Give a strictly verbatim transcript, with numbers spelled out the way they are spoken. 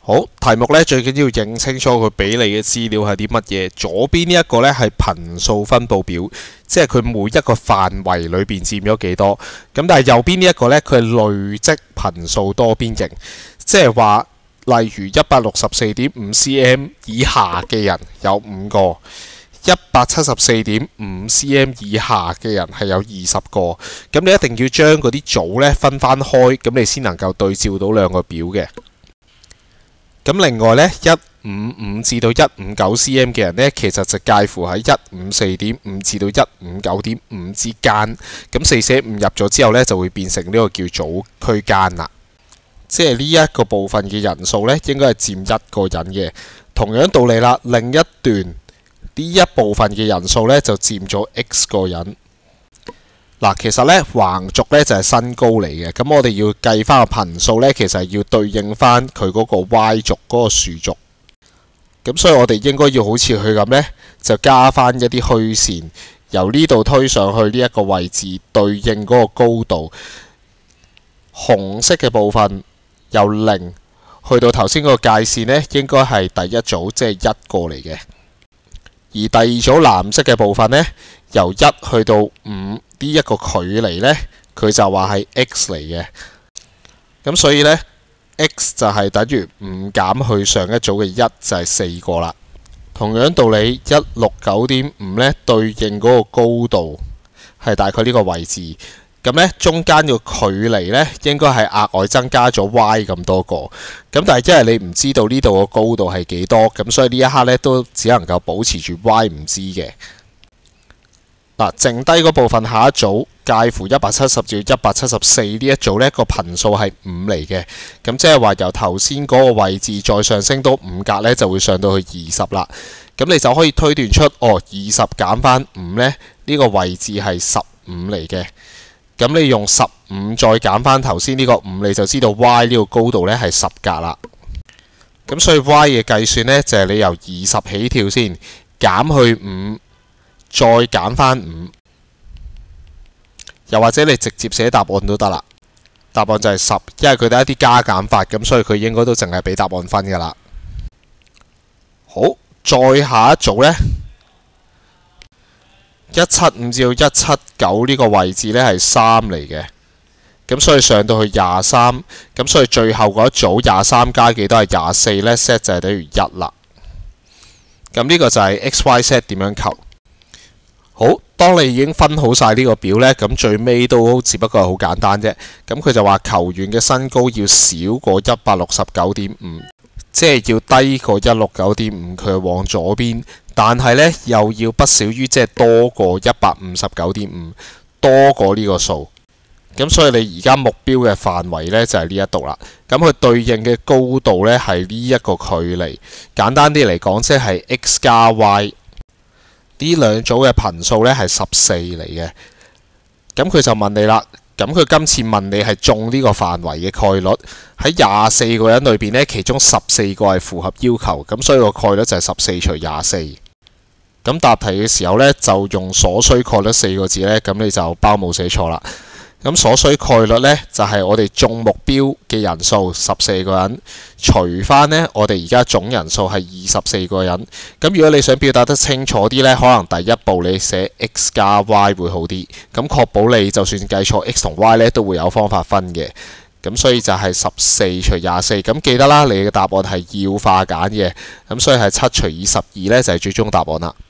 好，題目咧最緊要認清楚佢俾你嘅資料係啲乜嘢。左邊呢一個咧係頻數分佈表，即係佢每一個範圍裏邊佔咗幾多。咁但係右邊呢一個咧，佢係累積頻數多邊形，即係話例如一百六十四點五 cm 以下嘅人有五個，一百七十四點五 cm 以下嘅人係有二十個。咁你一定要將嗰啲組咧分翻開，咁你先能夠對照到兩個表嘅。咁另外呢，一五五至到一五九 cm 嘅人呢，其實就介乎喺一五四點五至到一五九點五之間。咁四捨五入咗之後呢，就會變成呢個叫組區間啦。即係呢一個部分嘅人數呢，應該係佔一個人嘅。同樣道理啦，另一段呢一部分嘅人數呢，就佔咗 x 個人。嗱，其實咧橫軸咧就係身高嚟嘅，咁我哋要計翻個頻數咧，其實係要對應翻佢嗰個 y 軸嗰個豎軸。咁所以我哋應該要好似佢咁咧，就加翻一啲虛線，由呢度推上去呢一個位置，對應嗰個高度。紅色嘅部分由零去到頭先嗰個界線咧，應該係第一組，即係一個嚟嘅。而第二組藍色嘅部分呢，由一去到五呢一個距離呢，佢就話係 x 嚟嘅。咁所以呢 x 就係等於五減去上一組嘅一，就係四個啦。同樣道理，一百六十九點五呢對應嗰個高度係大概呢個位置。咁呢中間個距離呢應該係額外增加咗 y 咁多個。咁但係因為你唔知道呢度個高度係幾多，咁所以呢一刻呢都只能夠保持住 y 唔知嘅。嗱，剩低嗰部分下一組介乎一百七十至一百七十四呢一組呢個頻數係五嚟嘅。咁即係話由頭先嗰個位置再上升多五格呢，就會上到去二十啦。咁你就可以推斷出，哦，二十減翻五呢，呢個位置係十五嚟嘅。咁你用十五再減翻頭先呢個五，你就知道 y 呢個高度呢係十格啦。咁所以 y 嘅計算呢，就係你由二十起跳先，減去五，再減翻五，又或者你直接寫答案都得啦。答案就係十，因為佢哋一啲加減法，咁所以佢應該都淨係俾答案分噶啦。好，再下一組呢。一七五至到一七九呢個位置呢係三嚟嘅，咁所以上到去廿三，咁所以最後嗰一組廿三加幾多係廿四呢 set 就係等於一啦。咁呢個就係 x y set 點樣求。好，當你已經分好晒呢個表呢，咁最尾都只不過係好簡單啫。咁佢就話球員嘅身高要少過一百六十九點五，即係要低過一百六十九點五，佢係往左邊。但係呢，又要不少於即係多過一百五十九點五，多過呢個數。咁所以你而家目標嘅範圍呢，就係呢一度啦。咁佢對應嘅高度呢，係呢一個距離。簡單啲嚟講，即係 x 加 y 呢兩組嘅頻數呢，係十四嚟嘅。咁佢就問你啦。咁佢今次問你係中呢個範圍嘅概率，喺廿四個人裏邊呢，其中十四個係符合要求。咁所以個概率就係十四除廿四。咁答題嘅時候呢，就用所需概率四個字呢，咁你就包冇寫錯啦。咁所需概率呢，就係我哋中目標嘅人數十四個人，除翻呢我哋而家總人數係二十四個人。咁如果你想表達得清楚啲呢，可能第一步你寫 x 加 y 會好啲。咁確保你就算計錯 x 同 y 呢，都會有方法分嘅。咁所以就係十四除廿四。咁記得啦，你嘅答案係要化簡嘅。咁所以係七除以十二呢，就係最終答案啦。